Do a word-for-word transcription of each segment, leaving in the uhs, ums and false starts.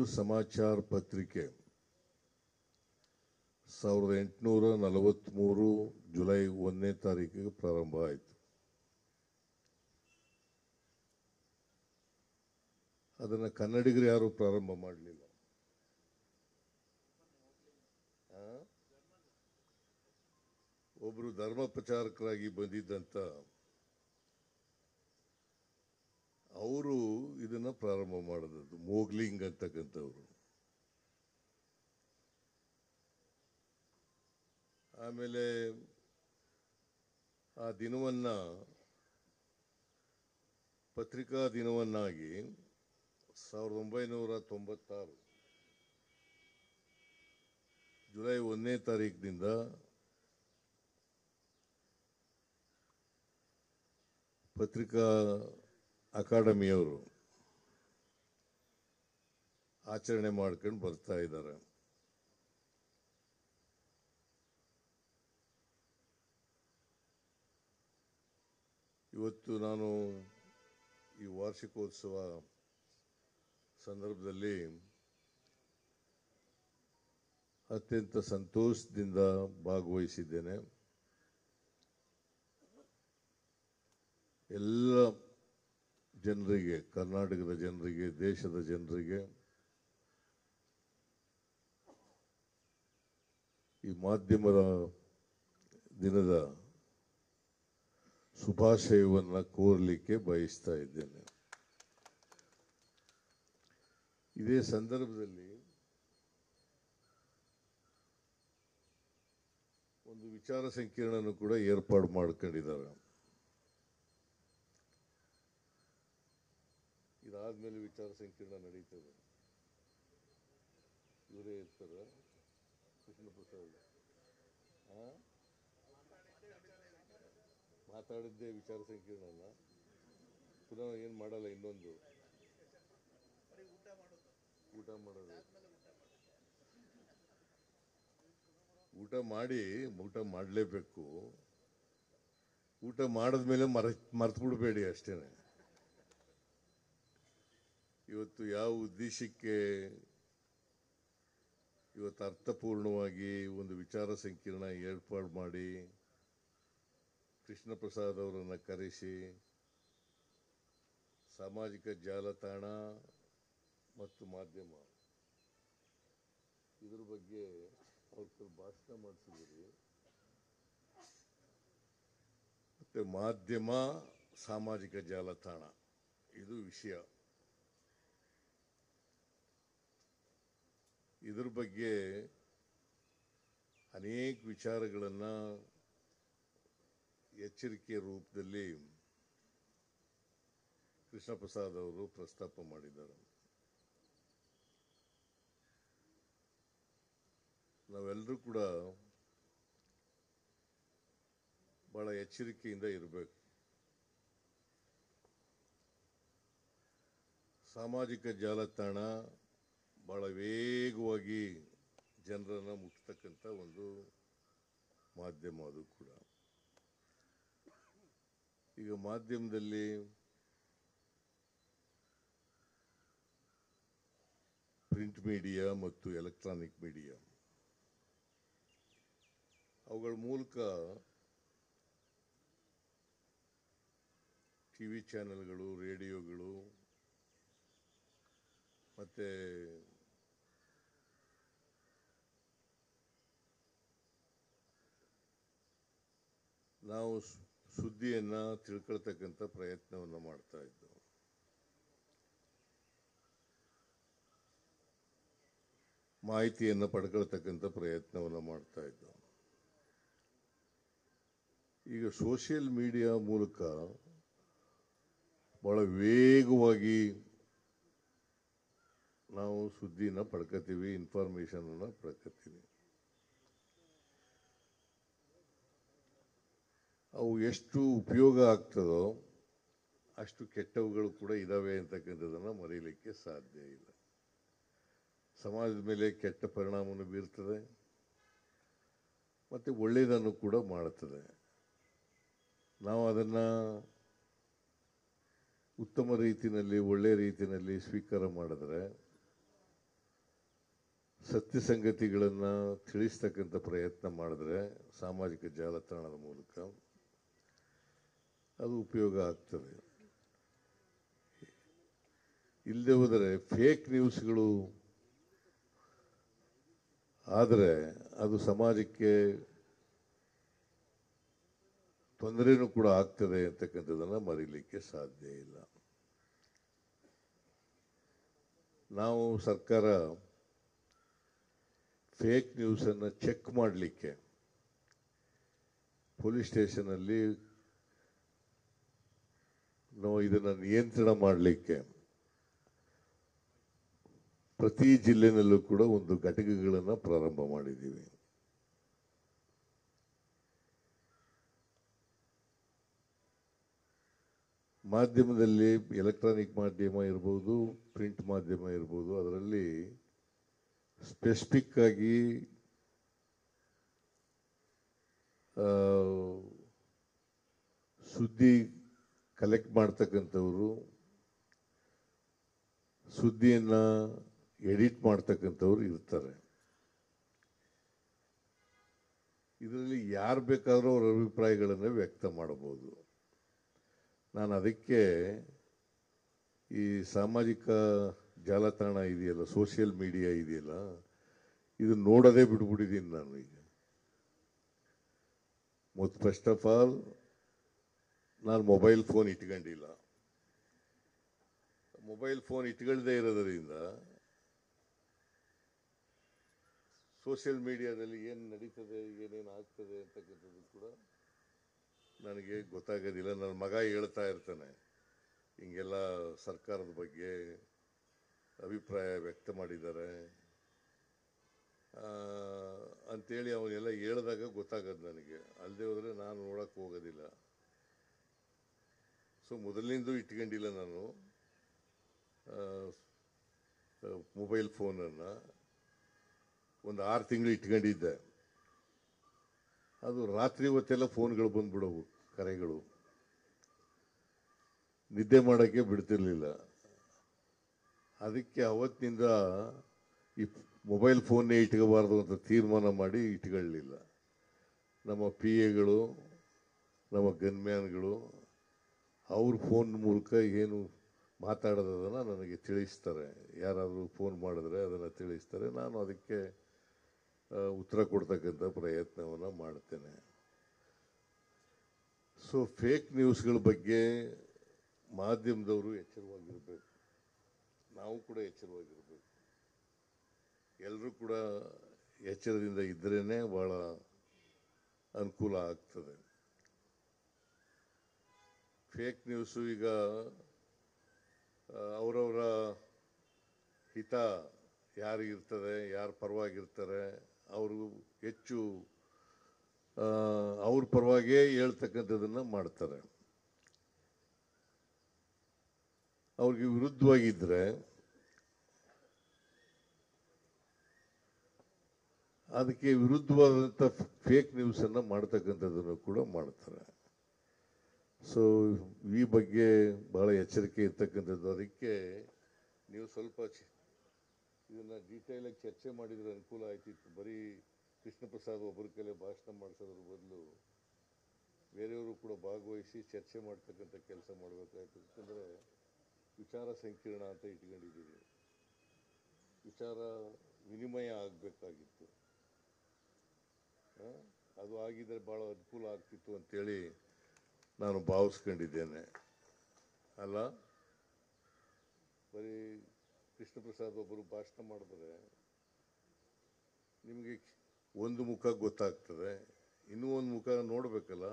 ಸಮಾಚಾರ ಪತ್ರಿಕೆ ಸಾವಿರದ ಎಂಟುನೂರ ನಲವತ್ತ್ಮೂರು ಜುಲೈ ಒಂದನೇ ತಾರೀಕಿಗೆ ಪ್ರಾರಂಭ ಆಯಿತು. ಅದನ್ನು ಕನ್ನಡಿಗರು ಯಾರು ಪ್ರಾರಂಭ ಮಾಡಲಿಲ್ಲ. ಒಬ್ಬರು ಧರ್ಮ ಪ್ರಚಾರಕರಾಗಿ ಬಂದಿದ್ದಂತ ಅವರು ಇದನ್ನ ಪ್ರಾರಂಭ ಮಾಡಿದದ್ದು, ಮೋಗ್ಲಿಂಗ್ ಅಂತಕ್ಕಂಥವ್ರು. ಆಮೇಲೆ ಆ ದಿನವನ್ನ ಪತ್ರಿಕಾ ದಿನವನ್ನಾಗಿ ಸಾವಿರದ ಒಂಬೈನೂರ ತೊಂಬತ್ತಾರು ಜುಲೈ ಒಂದನೇ ತಾರೀಕಿನಿಂದ ಪತ್ರಿಕಾ ಅಕಾಡೆಮಿಯವರು ಆಚರಣೆ ಮಾಡ್ಕೊಂಡು ಬರ್ತಾ ಇದ್ದಾರೆ. ಇವತ್ತು ನಾನು ಈ ವಾರ್ಷಿಕೋತ್ಸವ ಸಂದರ್ಭದಲ್ಲಿ ಅತ್ಯಂತ ಸಂತೋಷದಿಂದ ಭಾಗವಹಿಸಿದ್ದೇನೆ. ಎಲ್ಲ ಜನರಿಗೆ, ಕರ್ನಾಟಕದ ಜನರಿಗೆ, ದೇಶದ ಜನರಿಗೆ ಈ ಮಾಧ್ಯಮದ ದಿನದ ಶುಭಾಶಯವನ್ನು ಕೋರಲಿಕ್ಕೆ ಬಯಸ್ತಾ ಇದ್ದೇನೆ. ಇದೇ ಸಂದರ್ಭದಲ್ಲಿ ಒಂದು ವಿಚಾರ ಸಂಕಿರಣನೂ ಕೂಡ ಏರ್ಪಾಡು ಮಾಡ್ಕೊಂಡಿದ್ದಾರೆ. ಇದಾದ್ಮೇಲೆ ವಿಚಾರ ಸಂಕಿರಣ ನಡೀತದೆ. ಇವರೇ ಇರ್ತಾರೆ, ಕೃಷ್ಣ ಪ್ರಸಾದ್ ಮಾತಾಡಿದ್ದೇ ವಿಚಾರ ಸಂಕಿರಣನ ಪುನಃ ಏನು ಮಾಡಲ್ಲ. ಇನ್ನೊಂದು ಊಟ ಮಾಡೋದು, ಊಟ ಮಾಡಿ ಊಟ ಮಾಡಲೇಬೇಕು. ಊಟ ಮಾಡಿದ್ಮೇಲೆ ಮರ ಮರ್ತು ಬಿಡಬೇಡಿ ಅಷ್ಟೇನೆ. ಇವತ್ತು ಯಾವ ಉದ್ದೇಶಕ್ಕೆ ಇವತ್ತು ಅರ್ಥಪೂರ್ಣವಾಗಿ ಒಂದು ವಿಚಾರ ಸಂಕಿರಣ ಏರ್ಪಾಡು ಮಾಡಿ ಕೃಷ್ಣ ಪ್ರಸಾದ್ ಅವರನ್ನು ಕರೆಸಿ ಸಾಮಾಜಿಕ ಜಾಲತಾಣ ಮತ್ತು ಮಾಧ್ಯಮ ಇದ್ರ ಬಗ್ಗೆ ಅವ್ರ ಭಾಷಣ ಮಾಡಿಸಿದ್ರಿ. ಮತ್ತೆ ಮಾಧ್ಯಮ, ಸಾಮಾಜಿಕ ಜಾಲತಾಣ ಇದು ವಿಷಯ. ಇದ್ರ ಬಗ್ಗೆ ಅನೇಕ ವಿಚಾರಗಳನ್ನು ಎಚ್ಚರಿಕೆಯ ರೂಪದಲ್ಲಿ ಕೃಷ್ಣ ಪ್ರಸಾದ್ ಅವರು ಪ್ರಸ್ತಾಪ ಮಾಡಿದ್ದಾರೆ. ನಾವೆಲ್ಲರೂ ಕೂಡ ಬಹಳ ಎಚ್ಚರಿಕೆಯಿಂದ ಇರಬೇಕು. ಸಾಮಾಜಿಕ ಜಾಲತಾಣ ಬಹಳ ವೇಗವಾಗಿ ಜನರನ್ನು ಮುಟ್ತಕ್ಕಂಥ ಒಂದು ಮಾಧ್ಯಮ. ಅದು ಕೂಡ ಈಗ ಮಾಧ್ಯಮದಲ್ಲಿ ಪ್ರಿಂಟ್ ಮೀಡಿಯಾ ಮತ್ತು ಎಲೆಕ್ಟ್ರಾನಿಕ್ ಮೀಡಿಯಾ ಅವುಗಳ ಮೂಲಕ ಟಿವಿ ಚಾನೆಲ್ಗಳು, ರೇಡಿಯೋಗಳು ಮತ್ತೆ ನಾವು ಸುದ್ದಿಯನ್ನು ತಿಳ್ಕೊಳ್ತಕ್ಕಂಥ ಪ್ರಯತ್ನವನ್ನು ಮಾಡ್ತಾ ಇದ್ದೆವು. ಮಾಹಿತಿಯನ್ನು ಪಡ್ಕೊಳ್ತಕ್ಕಂಥ ಪ್ರಯತ್ನವನ್ನು ಮಾಡ್ತಾ ಇದ್ದೆವು. ಈಗ ಸೋಷಿಯಲ್ ಮೀಡಿಯಾ ಮೂಲಕ ಬಹಳ ವೇಗವಾಗಿ ನಾವು ಸುದ್ದಿನ ಪಡ್ಕೊತೀವಿ, ಇನ್ಫಾರ್ಮೇಶನ್ ಅನ್ನು ಪಡ್ಕೊತೀವಿ. ಅವು ಎಷ್ಟು ಉಪಯೋಗ ಆಗ್ತದೋ ಅಷ್ಟು ಕೆಟ್ಟವುಗಳು ಕೂಡ ಇದಾವೆ ಅಂತಕ್ಕಂಥದ್ದನ್ನು ಮರೀಲಿಕ್ಕೆ ಸಾಧ್ಯ ಇಲ್ಲ. ಸಮಾಜದ ಮೇಲೆ ಕೆಟ್ಟ ಪರಿಣಾಮವನ್ನು ಬೀರ್ತದೆ ಮತ್ತು ಒಳ್ಳೆಯದನ್ನು ಕೂಡ ಮಾಡುತ್ತದೆ. ನಾವು ಅದನ್ನು ಉತ್ತಮ ರೀತಿಯಲ್ಲಿ, ಒಳ್ಳೆಯ ರೀತಿಯಲ್ಲಿ ಸ್ವೀಕಾರ ಮಾಡಿದ್ರೆ ಸತ್ಯ ಸಂಗತಿಗಳನ್ನು ತಿಳಿಸ್ತಕ್ಕಂಥ ಪ್ರಯತ್ನ ಮಾಡಿದ್ರೆ ಸಾಮಾಜಿಕ ಜಾಲತಾಣದ ಮೂಲಕ ಅದು ಉಪಯೋಗ ಆಗ್ತದೆ. ಇಲ್ಲದೆ ಹೋದರೆ ಫೇಕ್ ನ್ಯೂಸ್ಗಳು ಆದರೆ ಅದು ಸಮಾಜಕ್ಕೆ ತೊಂದರೆನೂ ಕೂಡ ಆಗ್ತದೆ ಅಂತಕ್ಕಂಥದ್ದನ್ನು ಮರೀಲಿಕ್ಕೆ ಸಾಧ್ಯ ಇಲ್ಲ. ನಾವು ಸರ್ಕಾರ ಫೇಕ್ ನ್ಯೂಸನ್ನು ಚೆಕ್ ಮಾಡಲಿಕ್ಕೆ ಪೊಲೀಸ್ ಸ್ಟೇಷನಲ್ಲಿ ನಾವು ಇದನ್ನು ನಿಯಂತ್ರಣ ಮಾಡಲಿಕ್ಕೆ ಪ್ರತಿ ಜಿಲ್ಲೆನಲ್ಲೂ ಕೂಡ ಒಂದು ಘಟಕಗಳನ್ನು ಪ್ರಾರಂಭ ಮಾಡಿದ್ದೀವಿ. ಮಾಧ್ಯಮದಲ್ಲಿ ಎಲೆಕ್ಟ್ರಾನಿಕ್ ಮಾಧ್ಯಮ ಇರ್ಬೋದು, ಪ್ರಿಂಟ್ ಮಾಧ್ಯಮ ಇರ್ಬೋದು, ಅದರಲ್ಲಿ ಸ್ಪೆಸಿಫಿಕ್ ಆಗಿ ಸುದ್ದಿ ಕಲೆಕ್ಟ್ ಮಾಡ್ತಕ್ಕಂಥವ್ರು, ಸುದ್ದಿಯನ್ನು ಎಡಿಟ್ ಮಾಡ್ತಕ್ಕಂಥವ್ರು ಇರ್ತಾರೆ. ಇದರಲ್ಲಿ ಯಾರು ಬೇಕಾದರೂ ಅವರ ಅಭಿಪ್ರಾಯಗಳನ್ನು ವ್ಯಕ್ತ ಮಾಡಬಹುದು. ನಾನು ಅದಕ್ಕೆ ಈ ಸಾಮಾಜಿಕ ಜಾಲತಾಣ ಇದೆಯಲ್ಲ, ಸೋಷಿಯಲ್ ಮೀಡಿಯಾ ಇದೆಯಲ್ಲ, ಇದು ನೋಡೋದೇ ಬಿಟ್ಬಿಟ್ಟಿದ್ದೀನಿ ನಾನು ಈಗ. ಮತ್ತು ಫಸ್ಟ್ ಆಫ್ ಆಲ್ ನಾನು ಮೊಬೈಲ್ ಫೋನ್ ಇಟ್ಕೊಂಡಿಲ್ಲ. ಮೊಬೈಲ್ ಫೋನ್ ಇಟ್ಕೊಳ್ಳದೆ ಇರೋದರಿಂದ ಸೋಷಿಯಲ್ ಮೀಡಿಯಾದಲ್ಲಿ ಏನು ನಡೀತದೆ, ಏನೇನು ಆಗ್ತದೆ ಅಂತಕ್ಕಂಥದ್ದು ಕೂಡ ನನಗೆ ಗೊತ್ತಾಗೋದಿಲ್ಲ. ನನ್ನ ಮಗ ಹೇಳ್ತಾ ಇರ್ತಾನೆ, ಹಿಂಗೆಲ್ಲ ಸರ್ಕಾರದ ಬಗ್ಗೆ ಅಭಿಪ್ರಾಯ ವ್ಯಕ್ತ ಮಾಡಿದ್ದಾರೆ ಅಂಥೇಳಿ ಅವನ್ನೆಲ್ಲ ಹೇಳಿದಾಗ ಗೊತ್ತಾಗೋದು ನನಗೆ. ಅಲ್ಲದೆ ಹೋದರೆ ನಾನು ನೋಡೋಕ್ಕೆ ಹೋಗೋದಿಲ್ಲ. ಸೊ ಮೊದಲಿನಿಂದ ಇಟ್ಕೊಂಡಿಲ್ಲ ನಾನು ಮೊಬೈಲ್ ಫೋನನ್ನು. ಒಂದು ಆರು ತಿಂಗಳು ಇಟ್ಕೊಂಡಿದ್ದೆ. ಅದು ರಾತ್ರಿ ಹೊತ್ತೆಲ್ಲ ಫೋನ್ಗಳು ಬಂದ್ಬಿಡವು, ಕರೆಗಳು, ನಿದ್ದೆ ಮಾಡೋಕ್ಕೆ ಬಿಡ್ತಿರ್ಲಿಲ್ಲ. ಅದಕ್ಕೆ ಅವತ್ತಿನಿಂದ ಈ ಮೊಬೈಲ್ ಫೋನ್ನೇ ಇಟ್ಕೋಬಾರ್ದು ಅಂತ ತೀರ್ಮಾನ ಮಾಡಿ ಇಟ್ಕೊಳ್ಳಲಿಲ್ಲ. ನಮ್ಮ ಪಿ ಎಗಳು, ನಮ್ಮ ಗನ್ಮ್ಯಾನ್ಗಳು ಅವ್ರ ಫೋನ್ ಮೂಲಕ ಏನು ಮಾತಾಡೋದನ್ನು ನನಗೆ ತಿಳಿಸ್ತಾರೆ. ಯಾರಾದರೂ ಫೋನ್ ಮಾಡಿದ್ರೆ ಅದನ್ನು ತಿಳಿಸ್ತಾರೆ. ನಾನು ಅದಕ್ಕೆ ಉತ್ತರ ಕೊಡ್ತಕ್ಕಂಥ ಪ್ರಯತ್ನವನ್ನು ಮಾಡ್ತೇನೆ. ಸೊ ಫೇಕ್ ನ್ಯೂಸ್ಗಳ ಬಗ್ಗೆ ಮಾಧ್ಯಮದವರು ಎಚ್ಚರವಾಗಿರಬೇಕು, ನಾವು ಕೂಡ ಎಚ್ಚರವಾಗಿರಬೇಕು. ಎಲ್ಲರೂ ಕೂಡ ಎಚ್ಚರದಿಂದ ಇದ್ರೇ ಭಾಳ ಅನುಕೂಲ ಆಗ್ತದೆ. ಫೇಕ್ ನ್ಯೂಸು ಈಗ ಅವರವರ ಹಿತ ಯಾರಿಗಿರ್ತದೆ, ಯಾರ ಪರವಾಗಿರ್ತಾರೆ, ಅವರು ಹೆಚ್ಚು ಅವ್ರ ಪರವಾಗಿಯೇ ಹೇಳ್ತಕ್ಕಂಥದ್ದನ್ನು ಮಾಡ್ತಾರೆ. ಅವ್ರಿಗೆ ವಿರುದ್ಧವಾಗಿದ್ದರೆ ಅದಕ್ಕೆ ವಿರುದ್ಧವಾದಂಥ ಫೇಕ್ ನ್ಯೂಸನ್ನು ಮಾಡ್ತಕ್ಕಂಥದ್ದನ್ನು ಕೂಡ ಮಾಡ್ತಾರೆ. ಸೊ ಈ ಬಗ್ಗೆ ಭಾಳ ಎಚ್ಚರಿಕೆ ಇರ್ತಕ್ಕಂಥದ್ದು. ಅದಕ್ಕೆ ನೀವು ಸ್ವಲ್ಪ ಇದನ್ನು ಡೀಟೇಲಾಗಿ ಚರ್ಚೆ ಮಾಡಿದರೆ ಅನುಕೂಲ ಆಯ್ತಿತ್ತು. ಬರೀ ಕೃಷ್ಣ ಪ್ರಸಾದ್ ಒಬ್ಬರ ಕೈಲೇ ಭಾಷಣ ಮಾಡಿಸೋದ್ರ ಬದಲು ಬೇರೆಯವರು ಕೂಡ ಭಾಗವಹಿಸಿ ಚರ್ಚೆ ಮಾಡ್ತಕ್ಕಂಥ ಕೆಲಸ ಮಾಡಬೇಕಾಯ್ತು. ಯಾಕಂದರೆ ವಿಚಾರ ಸಂಕಿರಣ ಅಂತ ಇಟ್ಕೊಂಡಿದ್ದೀವಿ, ವಿಚಾರ ವಿನಿಮಯ ಆಗಬೇಕಾಗಿತ್ತು. ಅದು ಆಗಿದ್ದರೆ ಭಾಳ ಅನುಕೂಲ ಆಗ್ತಿತ್ತು ಅಂತೇಳಿ ನಾನು ಭಾವಿಸ್ಕೊಂಡಿದ್ದೇನೆ. ಅಲ್ಲ, ಬರೀ ಕೃಷ್ಣ ಪ್ರಸಾದ್ ಒಬ್ಬರು ಭಾಷಣ ಮಾಡಿದ್ರೆ ನಿಮಗೆ ಒಂದು ಮುಖ ಗೊತ್ತಾಗ್ತದೆ, ಇನ್ನೂ ಒಂದು ಮುಖ ನೋಡಬೇಕಲ್ಲ.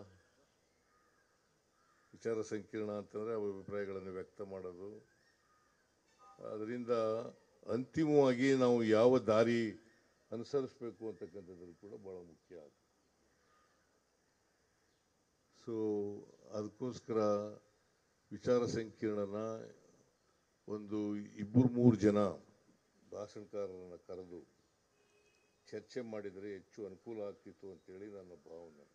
ವಿಚಾರ ಸಂಕಿರಣ ಅಂತಂದರೆ ಅವ ಅಭಿಪ್ರಾಯಗಳನ್ನು ವ್ಯಕ್ತ ಮಾಡೋದು. ಅದರಿಂದ ಅಂತಿಮವಾಗಿ ನಾವು ಯಾವ ದಾರಿ ಅನುಸರಿಸಬೇಕು ಅಂತಕ್ಕಂಥದ್ದು ಕೂಡ ಭಾಳ ಮುಖ್ಯ ಆಗುತ್ತೆ. ಸೊ ಅದಕ್ಕೋಸ್ಕರ ವಿಚಾರ ಸಂಕಿರಣನ ಒಂದು ಇಬ್ಬರು ಮೂರು ಜನ ಭಾಷಣಕಾರರನ್ನು ಕರೆದು ಚರ್ಚೆ ಮಾಡಿದರೆ ಹೆಚ್ಚು ಅನುಕೂಲ ಆಗ್ತಿತ್ತು ಅಂತೇಳಿ ನನ್ನ ಭಾವನೆ.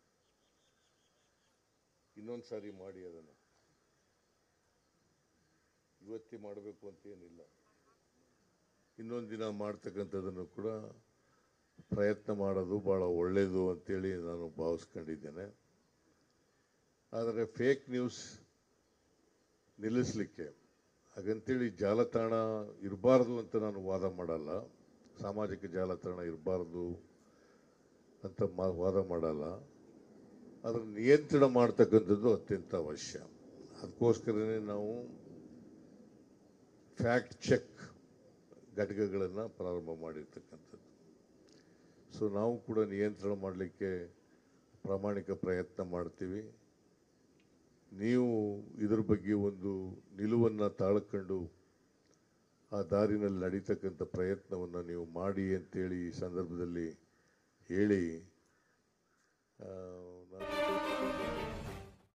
ಇನ್ನೊಂದು ಸಾರಿ ಮಾಡಿ, ಅದನ್ನು ಇವತ್ತೇ ಮಾಡಬೇಕು ಅಂತೇನಿಲ್ಲ. ಇನ್ನೊಂದು ದಿನ ಮಾಡ್ತಕ್ಕಂಥದ್ದನ್ನು ಕೂಡ ಪ್ರಯತ್ನ ಮಾಡೋದು ಭಾಳ ಒಳ್ಳೆಯದು ಅಂತೇಳಿ ನಾನು ಭಾವಿಸ್ಕೊಂಡಿದ್ದೇನೆ. ಆದರೆ ಫೇಕ್ ನ್ಯೂಸ್ ನಿಲ್ಲಿಸಲಿಕ್ಕೆ ಹಾಗಂತೇಳಿ ಜಾಲತಾಣ ಇರಬಾರ್ದು ಅಂತ ನಾನು ವಾದ ಮಾಡಲ್ಲ, ಸಾಮಾಜಿಕ ಜಾಲತಾಣ ಇರಬಾರ್ದು ಅಂತ ಮಾ ವಾದ ಮಾಡಲ್ಲ. ಅದರ ನಿಯಂತ್ರಣ ಮಾಡ್ತಕ್ಕಂಥದ್ದು ಅತ್ಯಂತ ಅವಶ್ಯ. ಅದಕ್ಕೋಸ್ಕರನೇ ನಾವು ಫ್ಯಾಕ್ಟ್ ಚೆಕ್ ಘಟಕಗಳನ್ನು ಪ್ರಾರಂಭ ಮಾಡಿರ್ತಕ್ಕಂಥದ್ದು. ಸೊ ನಾವು ಕೂಡ ನಿಯಂತ್ರಣ ಮಾಡಲಿಕ್ಕೆ ಪ್ರಾಮಾಣಿಕ ಪ್ರಯತ್ನ ಮಾಡ್ತೀವಿ. ನೀವು ಇದ್ರ ಬಗ್ಗೆ ಒಂದು ನಿಲುವನ್ನು ತಾಳ್ಕೊಂಡು ಆ ದಾರಿನಲ್ಲಿ ನಡೀತಕ್ಕಂಥ ಪ್ರಯತ್ನವನ್ನು ನೀವು ಮಾಡಿ ಅಂತೇಳಿ ಈ ಸಂದರ್ಭದಲ್ಲಿ ಹೇಳಿ